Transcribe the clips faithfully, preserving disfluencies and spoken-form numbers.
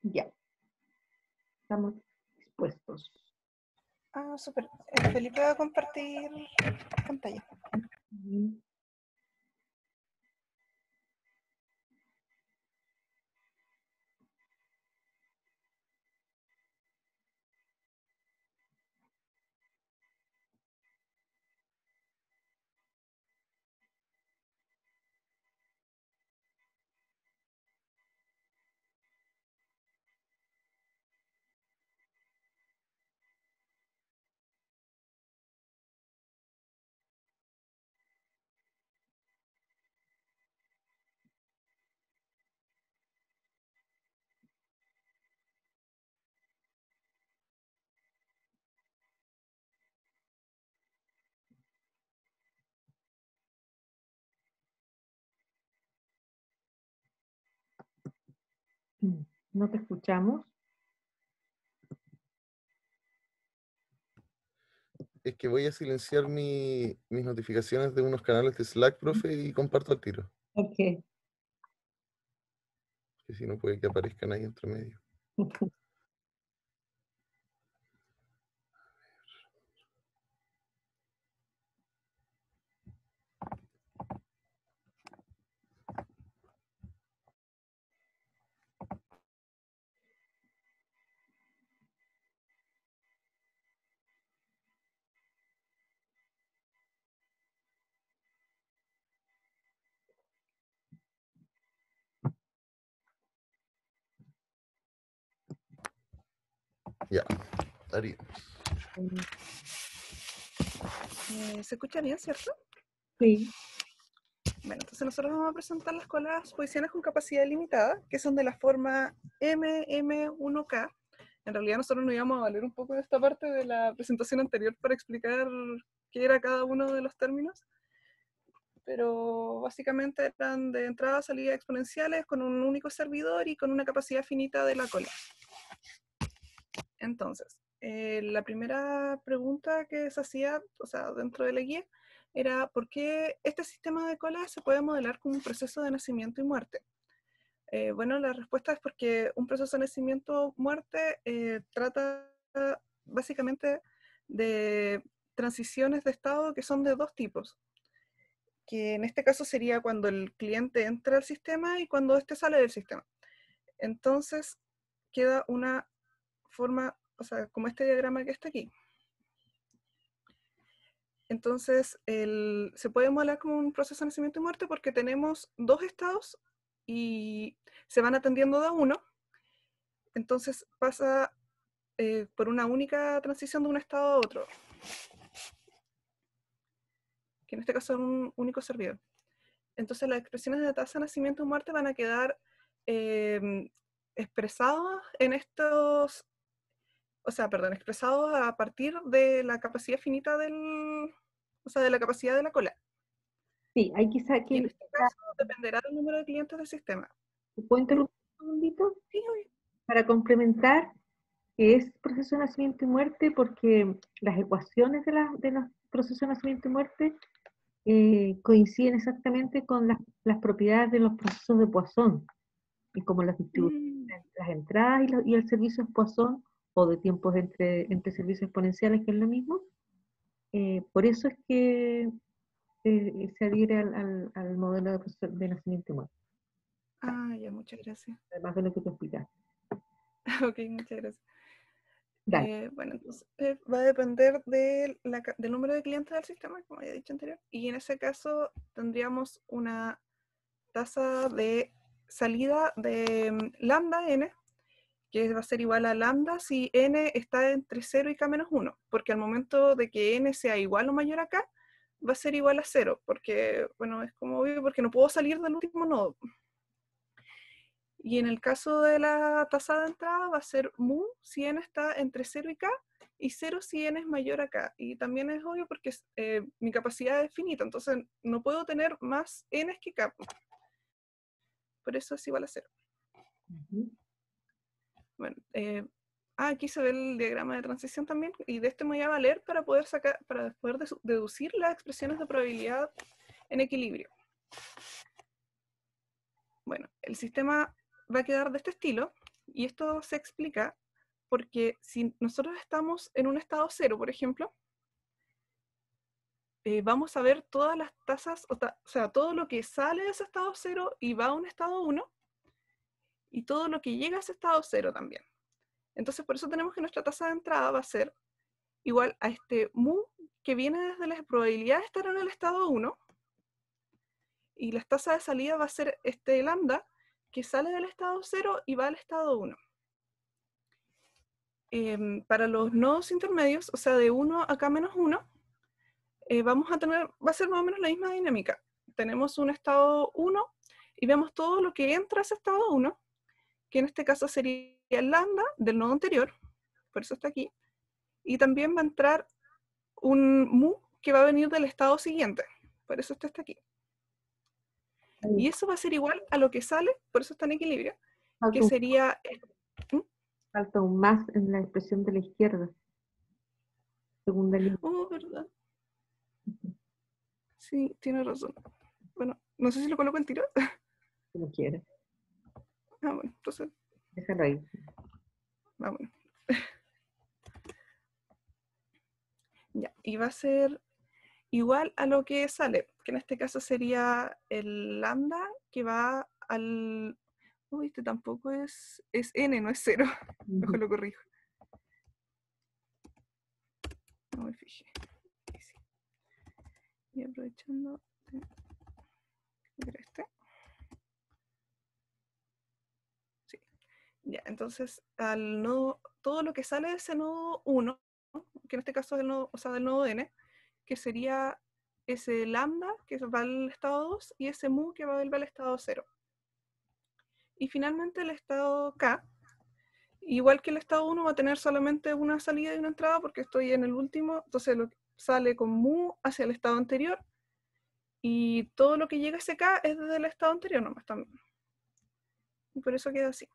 Ya, estamos dispuestos. Ah, súper. Eh, Felipe va a compartir pantalla. Mm. Mm. No te escuchamos. Es que voy a silenciar mi- mis notificaciones de unos canales de Slack, profe, y comparto al tiro. Ok. Que si no puede que aparezcan ahí entre medio. Ya, Darío. Eh, ¿Se escucha bien, cierto? Sí. Bueno, entonces nosotros vamos a presentar las colas posiciones con capacidad limitada, que son de la forma M M uno K. En realidad nosotros nos íbamos a valer un poco de esta parte de la presentación anterior para explicar qué era cada uno de los términos, pero básicamente eran de entrada, salida exponenciales con un único servidor y con una capacidad finita de la cola. Entonces, eh, la primera pregunta que se hacía, o sea, dentro de la guía, era ¿por qué este sistema de colas se puede modelar como un proceso de nacimiento y muerte? Eh, bueno, la respuesta es porque un proceso de nacimiento-muerte eh, trata básicamente de transiciones de estado que son de dos tipos, que en este caso sería cuando el cliente entra al sistema y cuando éste sale del sistema. Entonces, queda una forma, o sea, como este diagrama que está aquí. Entonces, el, se puede modelar como un proceso de nacimiento y muerte porque tenemos dos estados y se van atendiendo de a uno. Entonces pasa eh, por una única transición de un estado a otro, que en este caso es un único servidor. Entonces las expresiones de tasa de nacimiento y muerte van a quedar eh, expresadas en estos, o sea, perdón, expresados a partir de la capacidad finita del, o sea, de la capacidad de la cola. Sí, hay quizá Y en que... este caso dependerá del número de clientes del sistema. ¿Puedo interrumpir un segundito? Sí, obvio. Para complementar, que es proceso de nacimiento y muerte, porque las ecuaciones de, la- de los procesos de nacimiento y muerte eh, coinciden exactamente con las, las propiedades de los procesos de Poisson, y como las distribuciones Mm. entre las entradas y, lo- y el servicio es Poisson, o de tiempos entre, entre servicios exponenciales, que es lo mismo. Eh, por eso es que eh, se adhiere al, al- al modelo de, proceso de nacimiento y muerte, Ah, ya, muchas gracias. además de lo que te explicaste. Ok, muchas gracias. Dale. Eh, bueno, entonces eh, va a depender de la ca- del número de clientes del sistema, como ya he dicho anterior, y en ese caso tendríamos una tasa de salida de mm, lambda n, que va a ser igual a lambda si n está entre cero y k menos uno, porque al momento de que n sea igual o mayor a k, va a ser igual a cero, porque, bueno, es como obvio, porque no puedo salir del último nodo. Y en el caso de la tasa de entrada va a ser mu si n está entre cero y k, y cero si n es mayor a k. Y también es obvio porque eh, mi capacidad es finita, entonces no puedo tener más n que k. Por eso es igual a cero. Ujú. Bueno, eh, ah, aquí se ve el diagrama de transición también, y de este me voy a valer para poder, sacar, para poder deducir las expresiones de probabilidad en equilibrio. Bueno, el sistema va a quedar de este estilo, Y esto se explica porque si nosotros estamos en un estado cero, por ejemplo, eh, vamos a ver todas las tasas, o, ta- o sea, todo lo que sale de ese estado cero y va a un estado uno, y todo lo que llega a ese estado cero también. Entonces, por eso tenemos que nuestra tasa de entrada va a ser igual a este mu que viene desde la probabilidad de estar en el estado uno, y la tasa de salida va a ser este lambda que sale del estado cero y va al estado uno. Eh, para los nodos intermedios, o sea, de uno a k menos uno, eh, vamos a tener, va a ser más o menos la misma dinámica. Tenemos un estado uno y vemos todo lo que entra a ese estado uno, que en este caso sería el lambda del nodo anterior, por eso está aquí, y también va a entrar un mu que va a venir del estado siguiente, por eso este está aquí. Y eso va a ser igual a lo que sale, por eso está en equilibrio, Falta que un, sería... ¿Mm? falta un más en la expresión de la izquierda, segunda línea. Oh, ¿verdad? Sí, tiene razón. Bueno, no sé si lo coloco al tiro. Si lo quieres. Ah, bueno, entonces, Déjalo ahí. ah, bueno. Ya, y va a ser igual a lo que sale, que en este caso sería el lambda que va al... Uy, este tampoco es... es n, no es cero. Mejor lo corrijo. No me fijé. Ahí sí. Y aprovechando... ¿Era este? Sí. Ya, entonces, al nodo, todo lo que sale de ese nodo uno, que en este caso es el nodo, o sea, del nodo n, que sería ese lambda que va al estado dos y ese mu que va al estado cero. Y finalmente el estado k, igual que el estado uno, va a tener solamente una salida y una entrada porque estoy en el último, entonces lo que sale con mu hacia el estado anterior y todo lo que llega a ese k es desde el estado anterior nomás también. Y por eso queda así.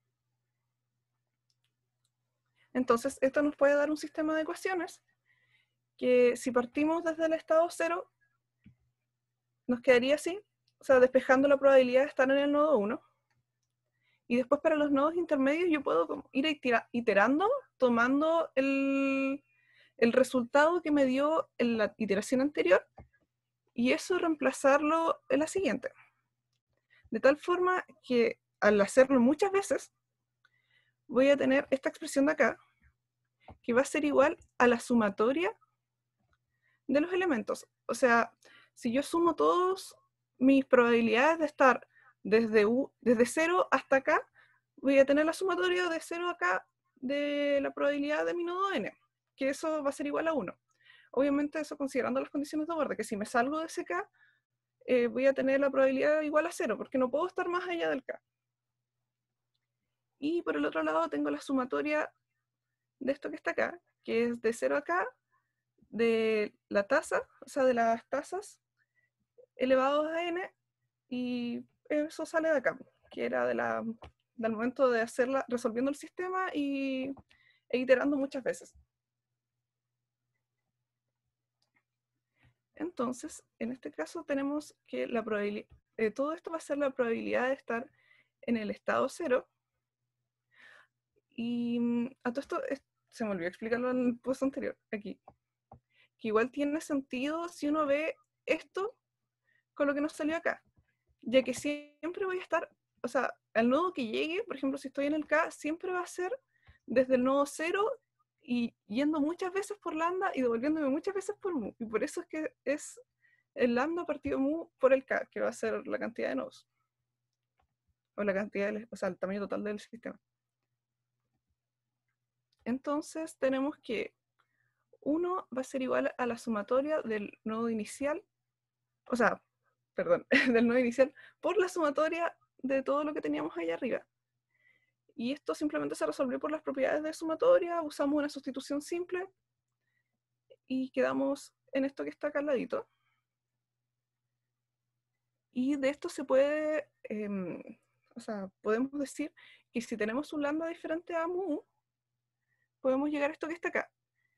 Entonces esto nos puede dar un sistema de ecuaciones que si partimos desde el estado cero, nos quedaría así, o sea, despejando la probabilidad de estar en el nodo uno. Y después para los nodos intermedios yo puedo como ir iterando, tomando el, el resultado que me dio en la iteración anterior y eso reemplazarlo en la siguiente. De tal forma que al hacerlo muchas veces, voy a tener esta expresión de acá, que va a ser igual a la sumatoria de los elementos. O sea, si yo sumo todas mis probabilidades de estar desde, U, desde cero hasta acá, voy a tener la sumatoria de cero acá de la probabilidad de mi nodo n, que eso va a ser igual a uno. Obviamente eso considerando las condiciones de borde, que si me salgo de ese k, eh, voy a tener la probabilidad igual a cero, porque no puedo estar más allá del k. Y por el otro lado tengo la sumatoria de esto que está acá, que es de cero a k, de la tasa, o sea, de las tasas elevados a n, y eso sale de acá, que era de la, del momento de hacerla, resolviendo el sistema y e iterando muchas veces. Entonces, en este caso tenemos que la probabilidad, eh, todo esto va a ser la probabilidad de estar en el estado cero. Y mm, a todo esto, es, se me olvidó explicarlo en el post anterior, aquí, que igual tiene sentido si uno ve esto con lo que nos salió acá, ya que siempre voy a estar, o sea, al nodo que llegue, por ejemplo, si estoy en el K, siempre va a ser desde el nodo cero y yendo muchas veces por lambda y devolviéndome muchas veces por mu. Y por eso es que es el lambda partido mu por el K, que va a ser la cantidad de nodos. O la cantidad, de, o sea, el tamaño total del sistema. Entonces tenemos que uno va a ser igual a la sumatoria del nodo inicial, o sea, perdón, del nodo inicial por la sumatoria de todo lo que teníamos ahí arriba. Y esto simplemente se resolvió por las propiedades de sumatoria, usamos una sustitución simple y quedamos en esto que está acá al ladito. Y de esto se puede, eh, o sea, podemos decir que si tenemos un lambda diferente a mu, podemos llegar a esto que está acá,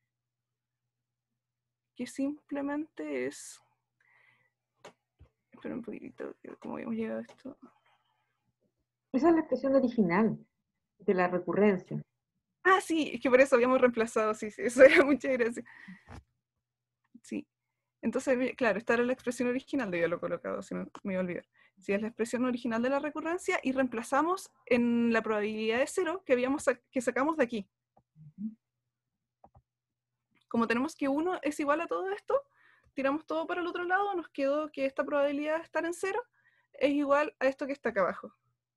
que simplemente es... Espera un poquitito, ¿cómo habíamos llegado a esto? Esa es la expresión original. de la recurrencia. Ah, sí, es que por eso habíamos reemplazado, sí, sí, eso era mucha gracia. Sí. Entonces, mi- claro, esta era la expresión original, de yo lo he colocado, si no me iba a olvidar. Sí, es la expresión original de la recurrencia y reemplazamos en la probabilidad de cero que, habíamos sac- que sacamos de aquí. Como tenemos que uno es igual a todo esto, tiramos todo para el otro lado, nos quedó que esta probabilidad de estar en cero es igual a esto que está acá abajo.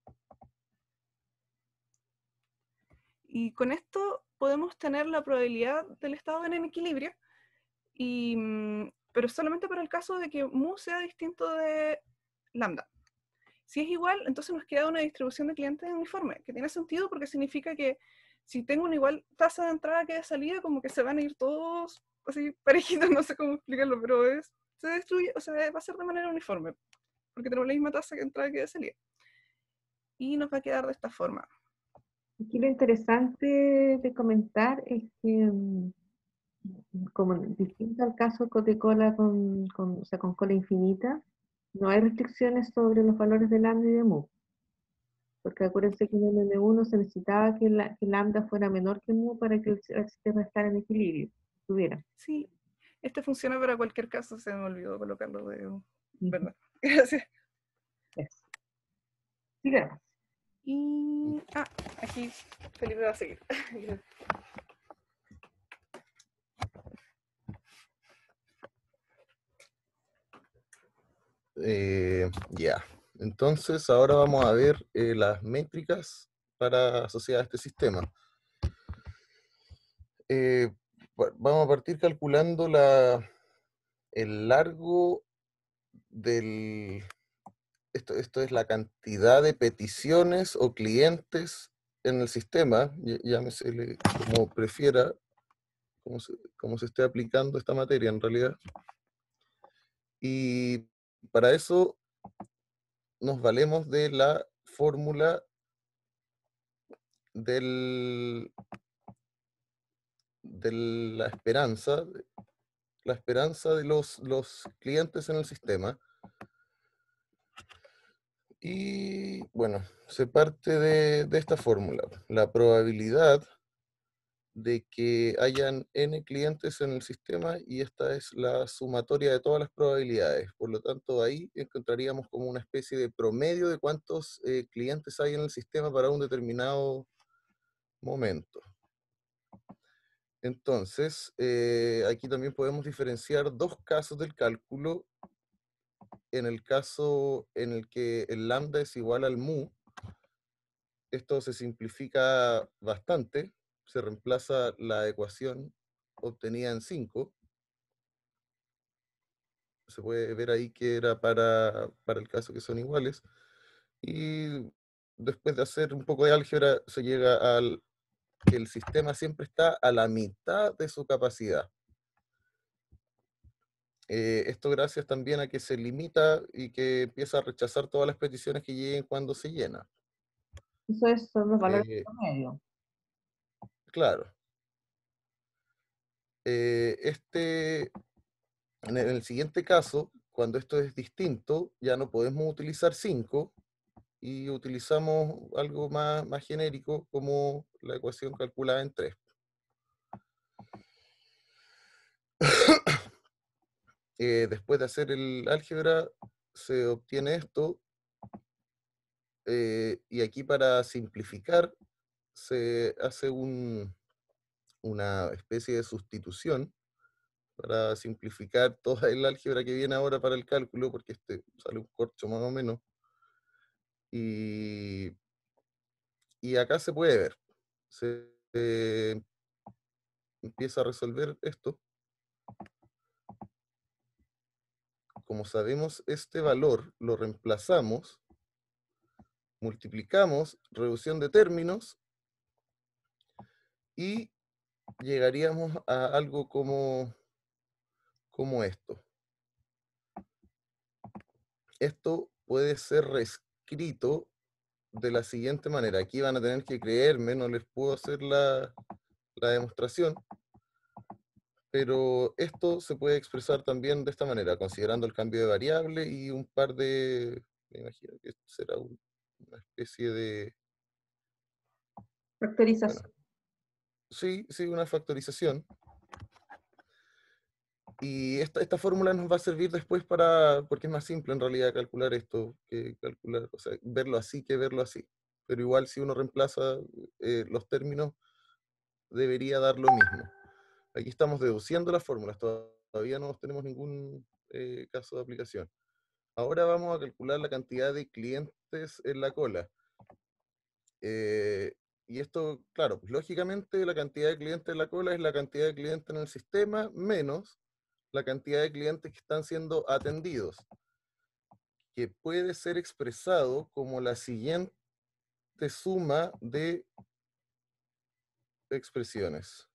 Y con esto podemos tener la probabilidad del estado en equilibrio, y, mm, pero solamente para el caso de que mu sea distinto de lambda. Si es igual, entonces nos queda una distribución de clientes uniforme, que tiene sentido porque significa que si tengo una igual tasa de entrada que de salida, como que se van a ir todos así parejitos, no sé cómo explicarlo, pero es, se destruye, o sea, va a ser de manera uniforme, porque tenemos la misma tasa de entrada que de salida. Y nos va a quedar de esta forma. Aquí lo interesante de comentar es que, mm, como distinto al caso co- de cola con, con, o sea, con cola infinita, no hay restricciones sobre los valores de lambda y de mu. Porque acuérdense que en el N uno se necesitaba que, la, que lambda fuera menor que mu para que el, el sistema estar en equilibrio, estuviera. Sí, este funciona para cualquier caso, se me olvidó colocarlo de Ujú. verdad. Gracias. Eso. Sigamos. Y, ah, aquí Felipe va a seguir. Eh, ya, entonces ahora vamos a ver eh, las métricas para asociar a este sistema. Eh, va- vamos a partir calculando la, el largo del... Esto, esto es la cantidad de peticiones o clientes en el sistema, ll- llámesele como prefiera, como se, como se esté aplicando esta materia en realidad. Y para eso nos valemos de la fórmula del, de la esperanza, la esperanza de los, los clientes en el sistema. Y bueno, se parte de, de esta fórmula. La probabilidad de que hayan n clientes en el sistema y esta es la sumatoria de todas las probabilidades. Por lo tanto, ahí encontraríamos como una especie de promedio de cuántos eh, clientes hay en el sistema para un determinado momento. Entonces, eh, aquí también podemos diferenciar dos casos del cálculo. En el caso en el que el lambda es igual al mu, esto se simplifica bastante, se reemplaza la ecuación obtenida en cinco. Se puede ver ahí que era para, para el caso que son iguales. Y después de hacer un poco de álgebra, se llega al que el sistema siempre está a la mitad de su capacidad. Eh, esto gracias también a que se limita y que empieza a rechazar todas las peticiones que lleguen cuando se llena. Eso es, son los valores Eh, promedio. claro. Eh, este, en el siguiente caso, cuando esto es distinto, ya no podemos utilizar cinco y utilizamos algo más, más genérico como la ecuación calculada en tres. Eh, después de hacer el álgebra, se obtiene esto. Eh, y aquí para simplificar, se hace un, una especie de sustitución para simplificar toda el álgebra que viene ahora para el cálculo, porque este sale un corcho más o menos. Y, y acá se puede ver. Se eh, empieza a resolver esto. Como sabemos, este valor lo reemplazamos, multiplicamos, reducción de términos, y llegaríamos a algo como, como esto. Esto puede ser reescrito de la siguiente manera. Aquí van a tener que creerme, no les puedo hacer la, la demostración, pero esto se puede expresar también de esta manera, considerando el cambio de variable y un par de, me imagino que esto será un- una especie de Factorización. Bueno, sí, sí, una factorización. Y esta, esta fórmula nos va a servir después para, porque es más simple en realidad calcular esto, que calcular, o sea, verlo así que verlo así. Pero igual si uno reemplaza eh, los términos, debería dar lo mismo. Aquí estamos deduciendo las fórmulas, todavía no tenemos ningún eh, caso de aplicación. Ahora vamos a calcular la cantidad de clientes en la cola. Eh, y esto, claro, pues lógicamente la cantidad de clientes en la cola es la cantidad de clientes en el sistema menos la cantidad de clientes que están siendo atendidos, que puede ser expresado como la siguiente suma de expresiones.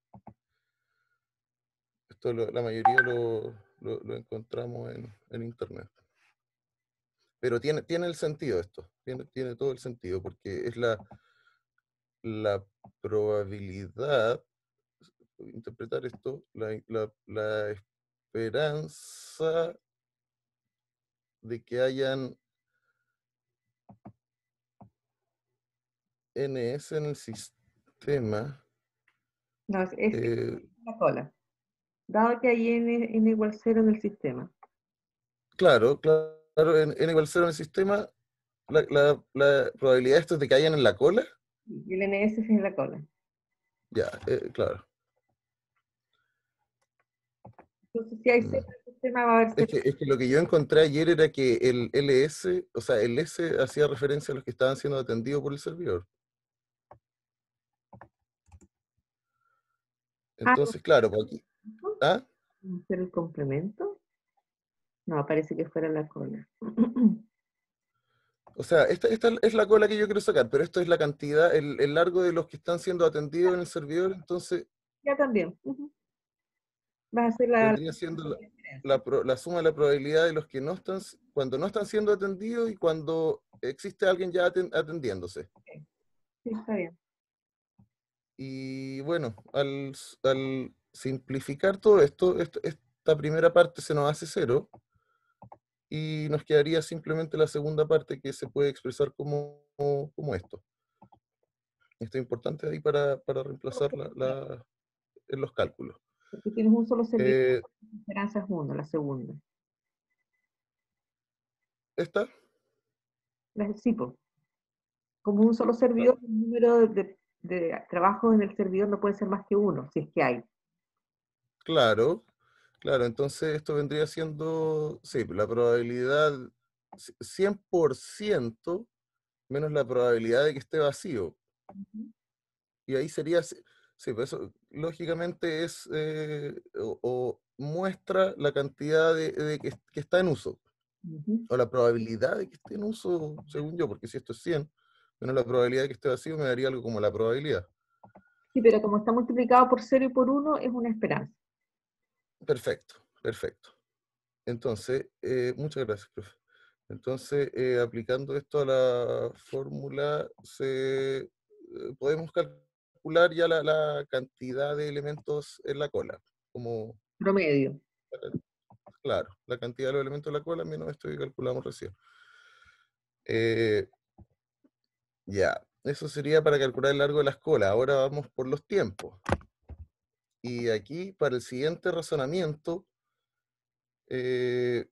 Esto lo, la mayoría lo, lo, lo encontramos en, en internet. Pero tiene, tiene el sentido esto, tiene, tiene todo el sentido, porque es la, la probabilidad, interpretar esto, la, la, la esperanza de que hayan ns en el sistema. No, es, es eh, la cola. Dado que hay n, n igual cero en el sistema. claro, claro, en, n igual cero en el sistema, la, la, la probabilidad de esto es de que hayan en la cola. Y el ns es en la cola. Ya, eh, claro. Entonces, si hay Mm. cero en el sistema, va a haber Es cero. que, es que lo que yo encontré ayer era que el ls, o sea, el s hacía referencia a los que estaban siendo atendidos por el servidor. Ah, Entonces, claro, pues aquí. ¿no? ¿Ah? ¿Hacer el complemento? No, parece que fuera la cola. O sea, esta, esta es la cola que yo quiero sacar, pero esto es la cantidad, el, el largo de los que están siendo atendidos en el servidor, entonces Ya también. Ujú. Va a ser la, la vendría siendo la, diferencia. la pro- la suma de la probabilidad de los que no están, cuando no están siendo atendidos y cuando existe alguien ya aten- atendiéndose. Ok. Sí, está bien. Y bueno, al, al simplificar todo esto, esto- esta primera parte se nos hace cero y nos quedaría simplemente la segunda parte que se puede expresar como, como esto. Esto es importante ahí para, para reemplazar la, la- en los cálculos. Porque tienes un solo servidor, Eh, la esperanza es uno, la segunda. esta, La, sí, po. Como un solo servidor, el número de, de trabajos en el servidor no puede ser más que uno, si es que hay. claro, claro, entonces esto vendría siendo, sí, la probabilidad cien por ciento menos la probabilidad de que esté vacío. Ujú. Y ahí sería, sí, sí, pues eso lógicamente es, eh, o, o muestra la cantidad de, de que, que está en uso, Ujú. o la probabilidad de que esté en uso, según yo, porque si esto es cien menos la probabilidad de que esté vacío, me daría algo como la probabilidad. Sí, pero como está multiplicado por cero y por uno, es una esperanza. Perfecto, perfecto. Entonces, eh, muchas gracias, profe. Entonces, eh, aplicando esto a la fórmula, se, eh, podemos calcular ya la, la cantidad de elementos en la cola, como, Promedio. claro, la cantidad de los elementos en la cola menos esto que calculamos recién. Eh, ya, eso sería para calcular el largo de las colas. Ahora vamos por los tiempos. Y aquí, para el siguiente razonamiento, eh,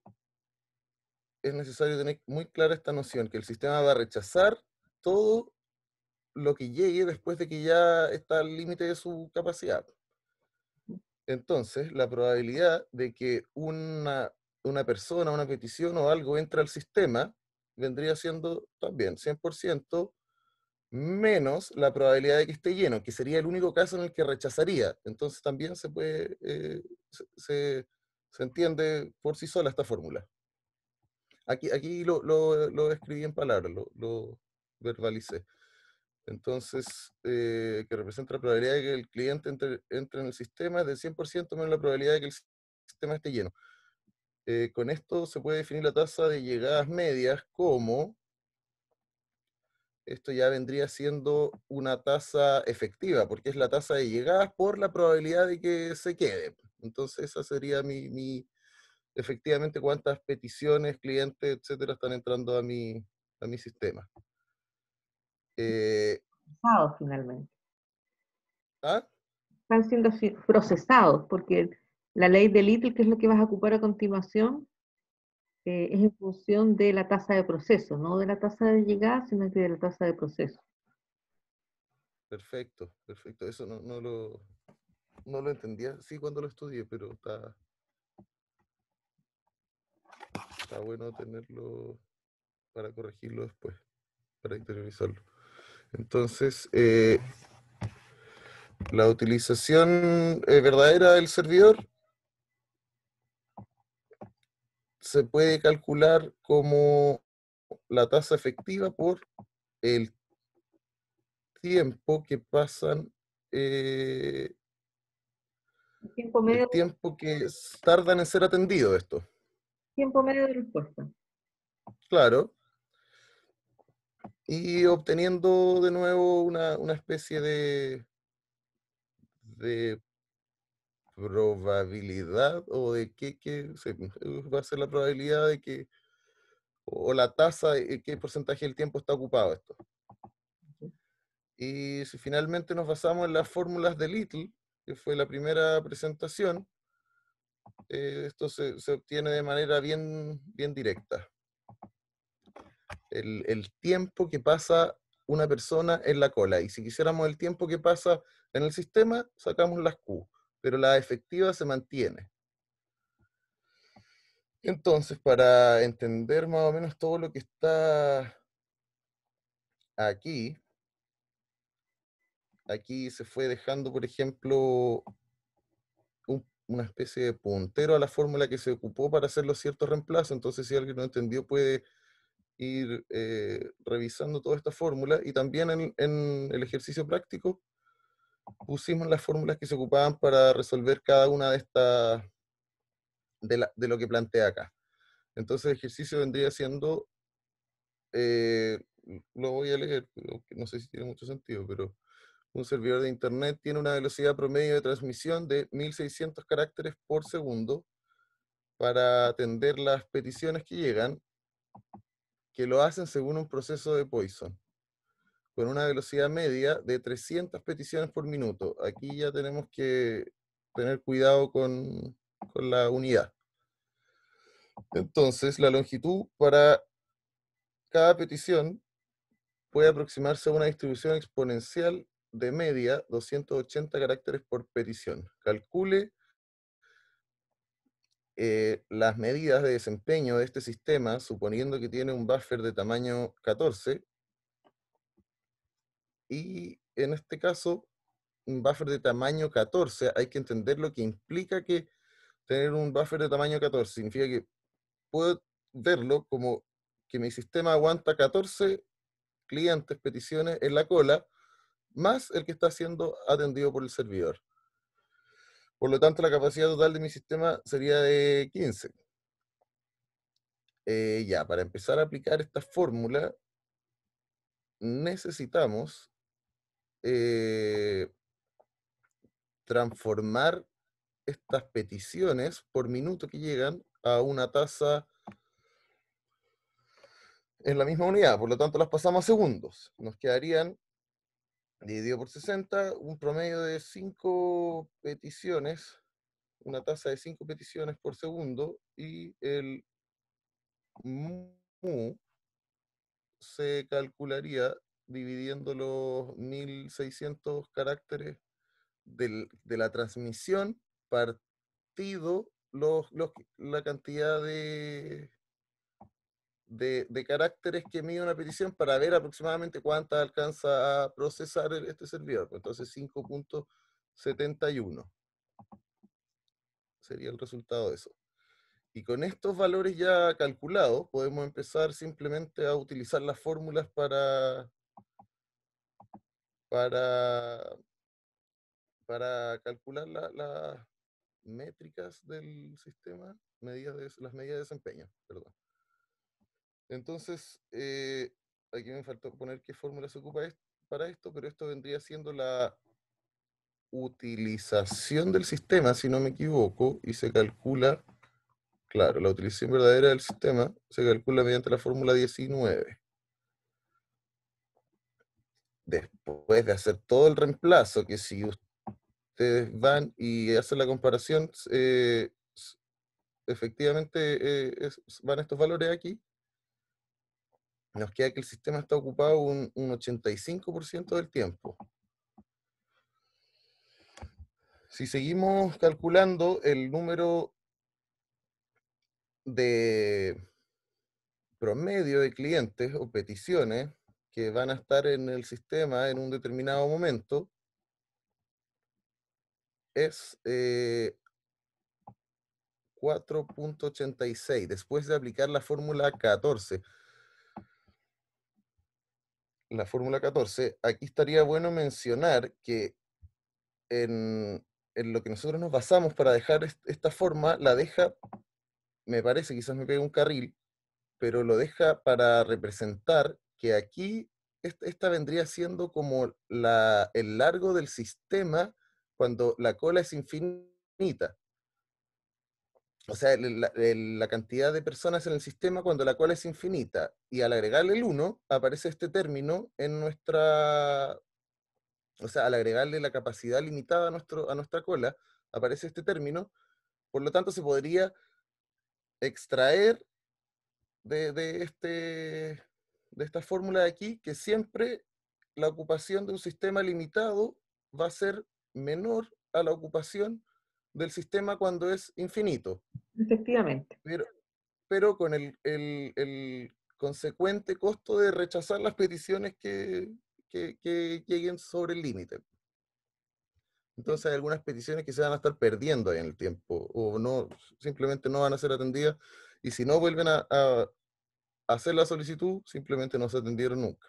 es necesario tener muy clara esta noción, que el sistema va a rechazar todo lo que llegue después de que ya está al límite de su capacidad. Entonces, la probabilidad de que una, una persona, una petición o algo entre al sistema vendría siendo también cien por ciento menos la probabilidad de que esté lleno, que sería el único caso en el que rechazaría. Entonces también se puede, eh, se, se, se entiende por sí sola esta fórmula. Aquí, aquí lo, lo, lo escribí en palabras, lo, lo verbalicé. Entonces, eh, que representa la probabilidad de que el cliente entre, entre en el sistema es del cien por ciento menos la probabilidad de que el sistema esté lleno. Eh, con esto se puede definir la tasa de llegadas medias como, esto ya vendría siendo una tasa efectiva, porque es la tasa de llegadas por la probabilidad de que se quede. Entonces, esa sería mi, mi efectivamente cuántas peticiones, clientes, etcétera, están entrando a mi, a mi sistema. Eh, Pasado, finalmente. ¿Ah? Están siendo así- procesados, porque la ley de Little, que es lo que vas a ocupar a continuación, eh, es en función de la tasa de proceso, no de la tasa de llegada, sino que de la tasa de proceso. Perfecto, perfecto. Eso no, no lo, no lo entendía, sí, cuando lo estudié, pero está, está bueno tenerlo para corregirlo después, para interiorizarlo. Entonces, eh, la utilización eh, verdadera del servidor se puede calcular como la tasa efectiva por el tiempo que pasan, eh, El tiempo el medio, tiempo que s- tardan en ser atendido esto. tiempo medio de respuesta. Claro, y obteniendo de nuevo una, una especie de, de probabilidad o de qué, qué se- va a ser la probabilidad de que, o la tasa de qué porcentaje del tiempo está ocupado esto. Y si finalmente nos basamos en las fórmulas de Little, que fue la primera presentación, eh, esto se, se obtiene de manera bien, bien directa. El, el tiempo que pasa una persona en la cola. Y si quisiéramos el tiempo que pasa en el sistema, sacamos las Q, pero la efectiva se mantiene. Entonces, para entender más o menos todo lo que está aquí, aquí se fue dejando, por ejemplo, un- una especie de puntero a la fórmula que se ocupó para hacer los ciertos reemplazos. Entonces, si alguien no entendió, puede ir eh, revisando toda esta fórmula. Y también en, en el ejercicio práctico pusimos las fórmulas que se ocupaban para resolver cada una de estas, de, la- de lo que plantea acá. Entonces, el ejercicio vendría siendo, eh, lo voy a leer, pero no sé si tiene mucho sentido, pero un servidor de Internet tiene una velocidad promedio de transmisión de mil seiscientos caracteres por segundo para atender las peticiones que llegan, que lo hacen según un proceso de Poisson, con una velocidad media de trescientas peticiones por minuto. Aquí ya tenemos que tener cuidado con, con la unidad. Entonces, la longitud para cada petición puede aproximarse a una distribución exponencial de media doscientos ochenta caracteres por petición. Calcule eh, las medidas de desempeño de este sistema, suponiendo que tiene un buffer de tamaño catorce, y en este caso, un buffer de tamaño catorce, hay que entender lo que implica que tener un buffer de tamaño catorce. Significa que puedo verlo como que mi sistema aguanta catorce clientes, peticiones en la cola, más el que está siendo atendido por el servidor. Por lo tanto, la capacidad total de mi sistema sería de quince. Eh, ya, para empezar a aplicar esta fórmula, necesitamos eh, transformar estas peticiones por minuto que llegan a una tasa en la misma unidad, por lo tanto las pasamos a segundos. Nos quedarían, dividido por sesenta, un promedio de cinco peticiones, una tasa de cinco peticiones por segundo, y el mu se calcularía dividiendo los mil seiscientos caracteres del- de la transmisión partido los, los- la cantidad de, de, de caracteres que mide una petición para ver aproximadamente cuántas alcanza a procesar el- este servidor. Entonces cinco punto setenta y uno sería el resultado de eso. Y con estos valores ya calculados, podemos empezar simplemente a utilizar las fórmulas para, para, para calcular la- las métricas del sistema, medidas de, las medidas de desempeño, perdón. Entonces, eh, aquí me faltó poner qué fórmula se ocupa es- para esto, pero esto vendría siendo la utilización del sistema, si no me equivoco, y se calcula, claro, la utilización verdadera del sistema se calcula mediante la fórmula diecinueve. Después de hacer todo el reemplazo, que si ustedes van y hacen la comparación, eh, efectivamente eh, es, van estos valores aquí, nos queda que el sistema está ocupado un, un ochenta y cinco por ciento del tiempo. Si seguimos calculando el número de promedio de clientes o peticiones que van a estar en el sistema en un determinado momento, es eh, cuatro punto ochenta y seis, después de aplicar la fórmula catorce. La fórmula catorce, aquí estaría bueno mencionar que en, en lo que nosotros nos basamos para dejar est esta forma, la deja, me parece, quizás me pegue un carril, pero lo deja para representar que aquí esta, esta vendría siendo como la, el largo del sistema cuando la cola es infinita. O sea, la, la cantidad de personas en el sistema cuando la cola es infinita. Y al agregarle el uno, aparece este término en nuestra... O sea, al agregarle la capacidad limitada a, nuestro, a nuestra cola, aparece este término. Por lo tanto, se podría extraer de, de, este, de esta fórmula de aquí que siempre la ocupación de un sistema limitado va a ser menor a la ocupación del sistema cuando es infinito. Efectivamente. Pero, pero con el, el, el consecuente costo de rechazar las peticiones que, que, que lleguen sobre el límite. Entonces hay algunas peticiones que se van a estar perdiendo ahí en el tiempo, o no, simplemente no van a ser atendidas, y si no vuelven a, a hacer la solicitud, simplemente no se atendieron nunca.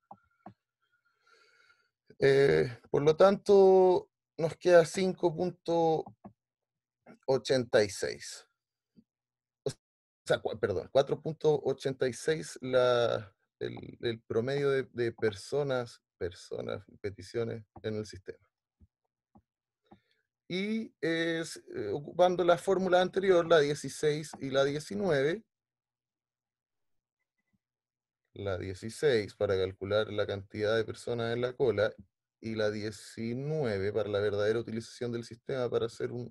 Eh, por lo tanto, nos queda cinco punto ochenta y seis. O sea, cu- perdón, cuatro punto ochenta y seis la, el, el promedio de, de personas, personas, peticiones en el sistema. Y es, eh, ocupando la fórmula anterior, la dieciséis y la diecinueve, la dieciséis para calcular la cantidad de personas en la cola y la diecinueve para la verdadera utilización del sistema para hacer un,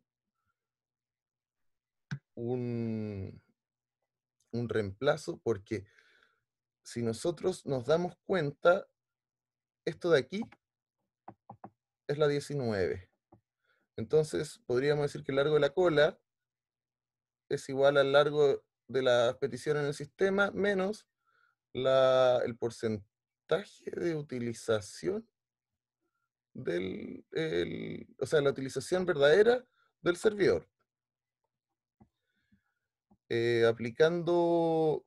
un, un reemplazo, porque si nosotros nos damos cuenta, esto de aquí es la diecinueve. Entonces podríamos decir que el largo de la cola es igual al largo de las peticiones en el sistema menos la, el porcentaje de utilización del, el, o sea, la utilización verdadera del servidor. Eh, aplicando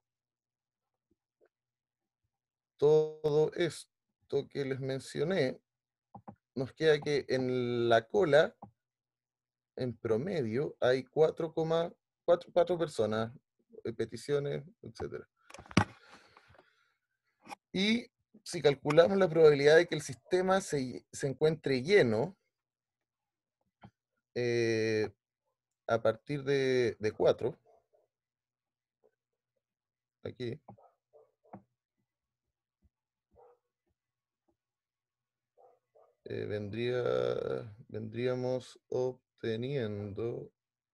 todo esto que les mencioné, nos queda que en la cola, en promedio, hay cuatro coma cuatro personas, eh, peticiones, etcétera. Y si calculamos la probabilidad de que el sistema se, se encuentre lleno, eh, a partir de, de cuatro, aquí, eh, vendría, vendríamos obteniendo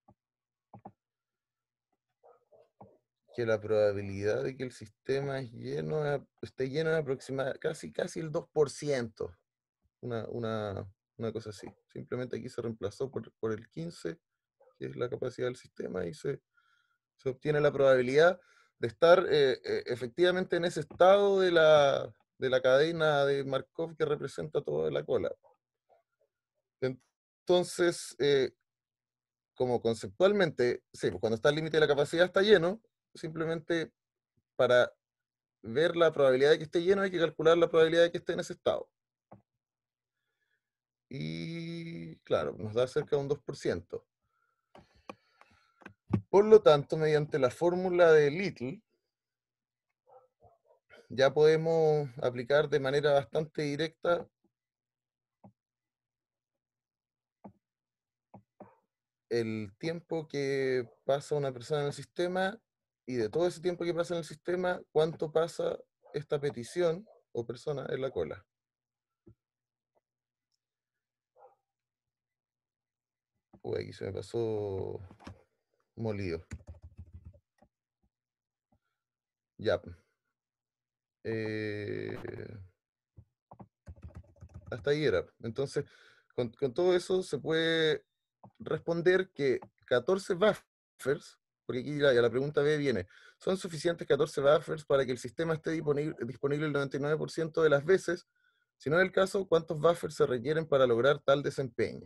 que la probabilidad de que el sistema es lleno, esté lleno es aproximadamente casi, casi el dos por ciento. Una, una, una cosa así. Simplemente aquí se reemplazó por, por el quince, que es la capacidad del sistema, y se, se obtiene la probabilidad de estar eh, eh, efectivamente en ese estado de la, de la cadena de Markov que representa toda la cola. Entonces, eh, como conceptualmente, sí, pues cuando está el límite de la capacidad está lleno, simplemente para ver la probabilidad de que esté lleno hay que calcular la probabilidad de que esté en ese estado. Y claro, nos da cerca de un dos por ciento. Por lo tanto, mediante la fórmula de Little, ya podemos aplicar de manera bastante directa el tiempo que pasa una persona en el sistema, y de todo ese tiempo que pasa en el sistema, cuánto pasa esta petición o persona en la cola. Uy, aquí se me pasó molido. Ya. Eh, hasta ahí era. Entonces, con, con todo eso se puede responder que catorce buffers, porque aquí la, la pregunta B viene, ¿son suficientes catorce buffers para que el sistema esté disponible, disponible el noventa y nueve por ciento de las veces? Si no es el caso, ¿cuántos buffers se requieren para lograr tal desempeño?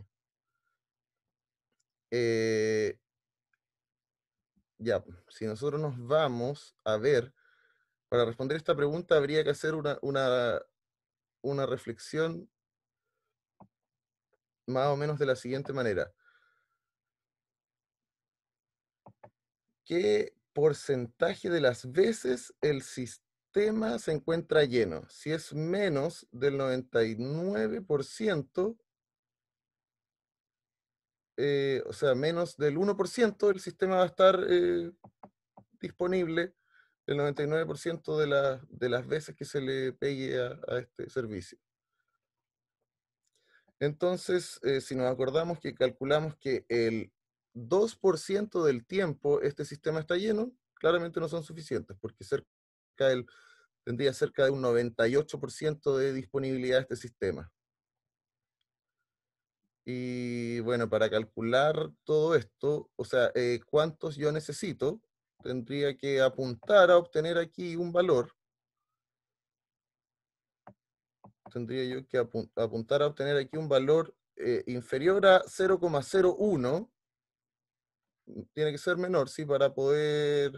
Eh, ya, si nosotros nos vamos a ver, para responder esta pregunta habría que hacer una, una, una reflexión más o menos de la siguiente manera. ¿Qué porcentaje de las veces el sistema se encuentra lleno? Si es menos del noventa y nueve por ciento, eh, o sea, menos del uno por ciento, el sistema va a estar eh, disponible el noventa y nueve por ciento de, la, de las veces que se le pegue a, a este servicio. Entonces, eh, si nos acordamos que calculamos que el dos por ciento del tiempo este sistema está lleno, claramente no son suficientes, porque cerca del, tendría cerca de un noventa y ocho por ciento de disponibilidad de este sistema. Y bueno, para calcular todo esto, o sea, eh, cuántos yo necesito, tendría que apuntar a obtener aquí un valor. Tendría yo que apun- apuntar a obtener aquí un valor eh, inferior a cero coma cero uno. Tiene que ser menor, sí, para poder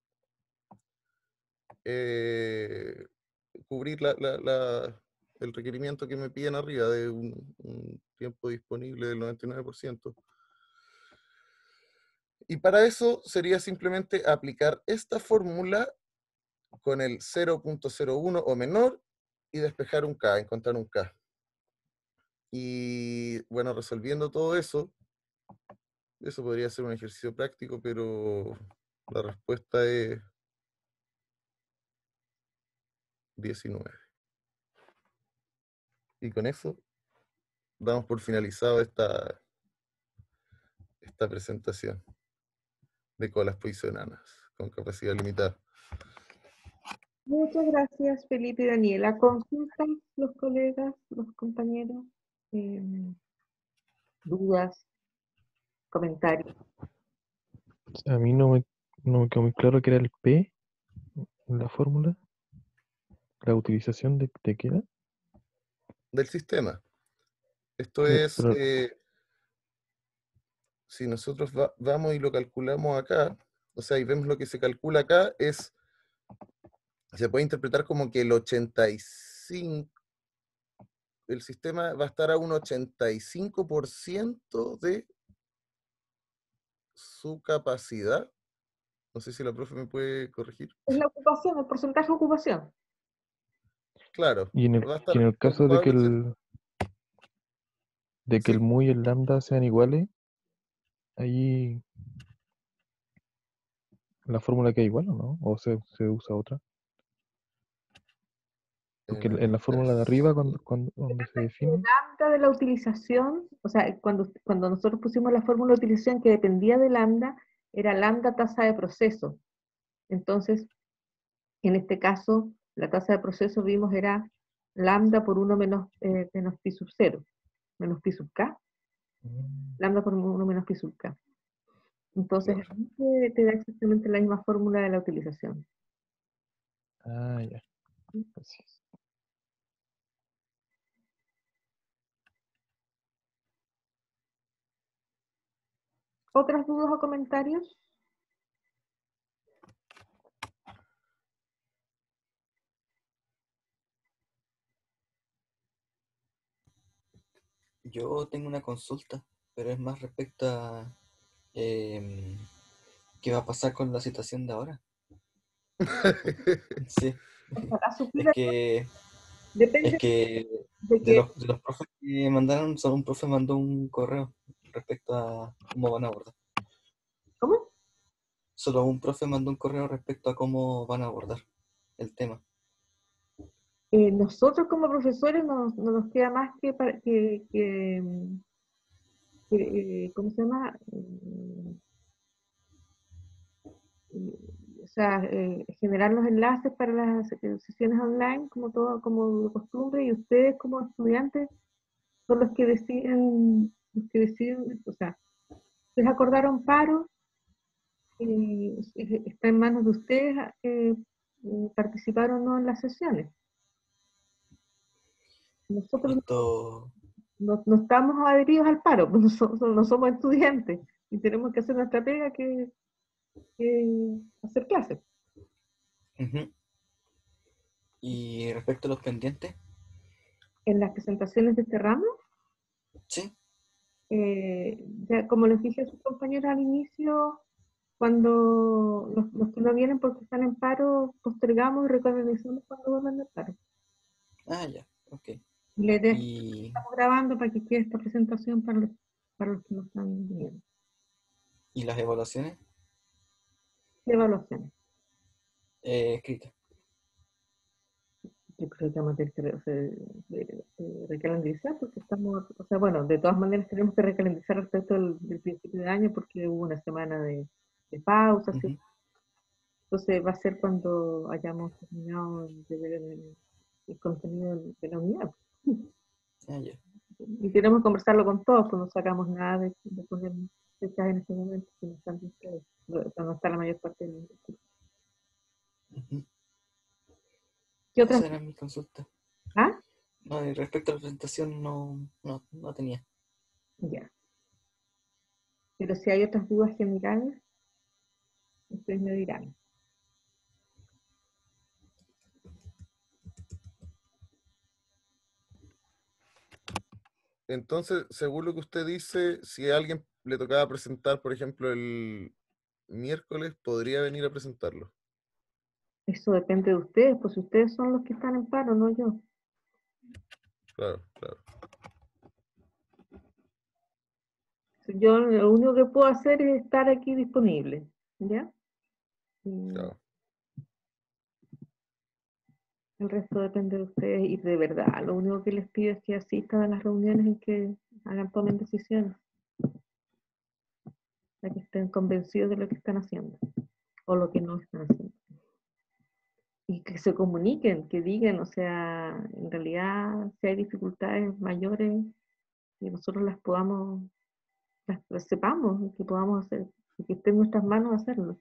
eh, cubrir la, la- la- el requerimiento que me piden arriba de un, un tiempo disponible del noventa y nueve por ciento. Y para eso sería simplemente aplicar esta fórmula con el cero punto cero uno o menor y despejar un K, encontrar un K. Y bueno, resolviendo todo eso, eso podría ser un ejercicio práctico, pero la respuesta es diecinueve. Y con eso damos por finalizado esta, esta presentación de colas posicionadas con capacidad limitada. Muchas gracias, Felipe y Daniela. ¿Consultan los colegas, los compañeros? Eh, ¿dudas, comentarios? A mí no me, no me quedó muy claro qué era el P en la fórmula. La utilización de, de qué era. Del sistema. Esto Eh, es, pero, eh, si nosotros va- vamos y lo calculamos acá, o sea, y vemos lo que se calcula acá, es, se puede interpretar como que el ochenta y cinco, el sistema va a estar a un ochenta y cinco por ciento de su capacidad. No sé si la profe me puede corregir. Es la ocupación, el porcentaje de ocupación. Claro, y en el, va a y estar en el caso de ocupado que el... el, de que el Sí, mu y el lambda sean iguales, ahí la fórmula queda igual, ¿o no? ¿O se, se usa otra? Porque en en en el la fórmula de arriba, cuando, caso... cuando, donde se El define, lambda de la utilización, o sea, cuando, cuando nosotros pusimos la fórmula de utilización que dependía de lambda, era lambda tasa de proceso. Entonces, en este caso, la tasa de proceso vimos era lambda por uno menos, eh, menos pi sub cero, menos pi sub k, mm, lambda por uno menos pi sub k. Entonces, Claro. ahí te, te da exactamente la misma fórmula de la utilización. ah, ya, gracias. ¿Otras dudas o comentarios? Yo tengo una consulta, pero es más respecto a em, qué va a pasar con la situación de ahora. Sí, Para suplir es que, es depende que de de que, los, de los profes que mandaron, solo un profe mandó un correo respecto a cómo van a abordar. ¿cómo? Solo un profe mandó un correo respecto a cómo van a abordar el tema. Eh, nosotros como profesores no, no nos queda más que, para- que, que, mm, que eh, ¿cómo se llama? Eh, o sea, eh, generar los enlaces para las eh, sesiones online, como todo, como de costumbre, y ustedes como estudiantes son los que deciden, los que deciden, o sea, les acordaron paro, eh, eh, está en manos de ustedes eh, eh, participar o no en las sesiones. Nosotros Esto, no, no estamos adheridos al paro, pues no somos, no somos estudiantes y tenemos que hacer nuestra pega que, que hacer clases. ujú. Y respecto a los pendientes, En las presentaciones de este ramo, sí, eh, ya como les dije a sus compañeros al inicio, cuando los, los que no vienen porque están en paro, postergamos y reorganizamos cuando vuelvan del paro. ah, ya, ok. Y la idea es que Y, estamos grabando para que quede esta presentación para los, para los que no están viniendo. y las evaluaciones De evaluaciones. eh, escritas. Yo creo que vamos a tener que re- o sea, de- de recalendrizar porque estamos, o sea, bueno, de todas maneras tenemos que recalendrizar respecto del, del principio de año porque hubo una semana de, de pausa, ¿sí? Ujú. Entonces va a ser cuando hayamos terminado de ver el, el contenido de, de la unidad. Ah, ya. Y queremos conversarlo con todos, pues no sacamos nada de, de poner fechas en este momento, que no están ustedes, no no está la mayor parte del curso. Ujú. ¿Qué otras? Esa era mi consulta. Ah, No, y respecto a la presentación no, no, no tenía. ya. Pero si hay otras dudas generales, ustedes me dirán. Entonces, según lo que usted dice, si a alguien le tocaba presentar, por ejemplo, el miércoles, podría venir a presentarlo. Eso depende de ustedes, pues ustedes son los que están en paro, no yo. Claro, claro. Yo lo único que puedo hacer es estar aquí disponible, ¿ya? Y Claro. el resto depende de ustedes y de verdad, lo único que les pido es que asistan a las reuniones y que hagan, tomen decisiones, para que estén convencidos de lo que están haciendo o lo que no están haciendo. Y que se comuniquen, que digan, o sea, en realidad si hay dificultades mayores, que nosotros las podamos, las, las sepamos, que podamos hacer, que esté en nuestras manos hacerlo.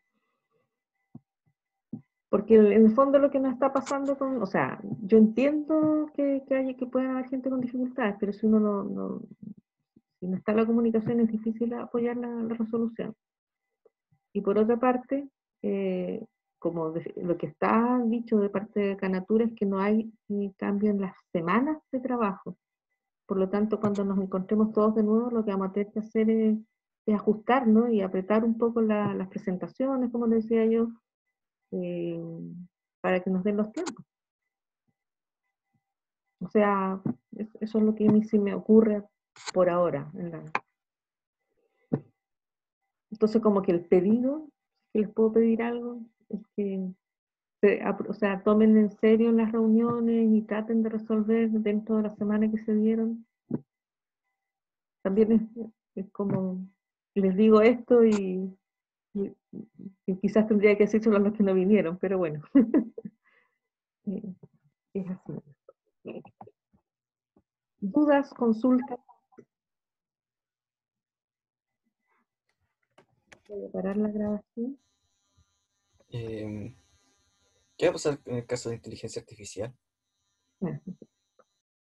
Porque en el fondo lo que nos está pasando con, o sea, yo entiendo que, que, hay, que puede haber gente con dificultades, pero si uno no, no, si no está la comunicación es difícil apoyar la, la resolución. Y por otra parte, eh, como de, lo que está dicho de parte de Canatura es que no hay eh, cambio en las semanas de trabajo. Por lo tanto, cuando nos encontremos todos de nuevo, lo que vamos a tener que hacer es, es ajustarnos y apretar un poco la, las presentaciones, como les decía yo, eh, para que nos den los tiempos. O sea, es, eso es lo que a mí sí me ocurre por ahora. En la... Entonces, como que el pedido, que les puedo pedir algo, es que se, o sea, tomen en serio las reuniones y traten de resolver dentro de la semana que se dieron. También es, es como, les digo esto y, y, y quizás tendría que decírselo a los que no vinieron, pero bueno, es así. Dudas, consultas. Voy a parar la grabación. Eh, ¿Qué va a pasar en el caso de inteligencia artificial? Ah,